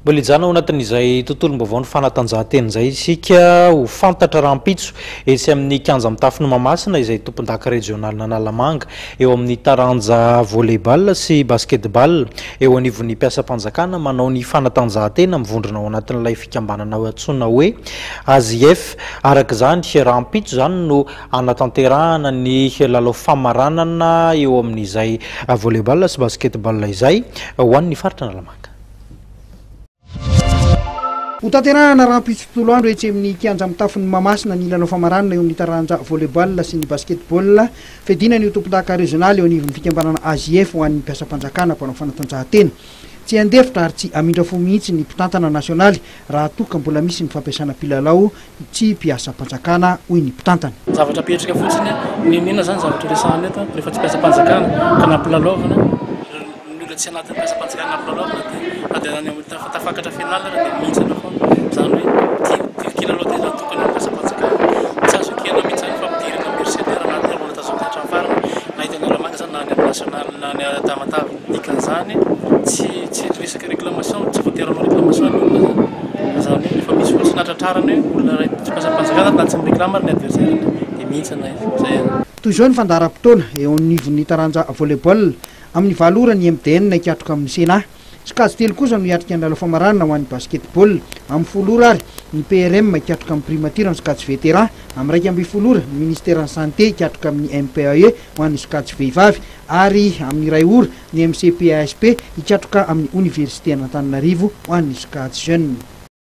Mbola ijana ao anatin'izay tontolom-baovao ny fanatanjahantena izay isika ho fantatra rahampitso etsy amin'ny kianja mitafy ny Mahamasina izay tompon-daka régional n'Analamanga eo amin'ny taranja volleyball sy basketball eo anivon'ny mpiasam-panjakana manao ny fanatanjahantena mivondrona ao anatin'ilay fikambanana antsoina hoe AZF. Araka izany rahampitso izany no anatanterahana ny lalao famaranana eo amin'izay volleyball sy basketball izay ho an'ny faritra Analamanga. Utaterahana rahampitso tontolo andro etsy amin'ny kianja mitafy ny Mahamasina ny lalao famaranana eo amin'ny taranja volleyball sy ny basketball fedina ny tompon-daka régional eo anivon'ny fikambanana AZF ho an'ny mpiasam-panjakana mpanao fanatanjahantena. Tsy andefitra ary tsy amindra fo mihitsy ny mpitantana nasionaly raha toka mbola misy ny fampiasana mpilalao tsy mpiasam-panjakana hoy ny mpitantana. Zavatra petrika fotsiny ninona zany zavatra resahana eto rehefa tsy mpiasam-panjakana ka nampilalaovana nolona tsy anatin'ny mpiasam-panjakana nampilalaovana dia any amin'ny tafakatra final dia mihitsana foana zany hoe kilalao tena tokony amin'ny mpiasam-panjakana tsy azo ekena mihitsy zany fampidirana mercenaire anaty aloha tazomina hatramin'ny farany na hita Analamanga zany na any amin'ny national na any Tamatave dikan'izany tsy resaky réclamation tsy voateranao réclamation ny olona zany rehefa misy olo tsy natratrarany hoe olona ray tsy mpiasam-panjakana na tsy mireklama ary ny adversaire dia mihitsana zay. Toy izao ny fandaharam-potoana eo anivon'ny taranja volleyball amin'ny valorany MDN ikatroka amin'ny Sena. Skaz telo kosa no hiatrika ny lalao famaranana ho an'ny basketball amin'ny folora ary ny PRM ikatroka amin'ny primature ny skaz vétéran amin'ny raika amby folora ny ministère ny santé ikatroka amin'ny MPAE ho an'ny skaz vehivavy ary amin'ny iray ora ny MCPASP ikatroka amin'ny université Antananarivo ho an'ny skaz jeune.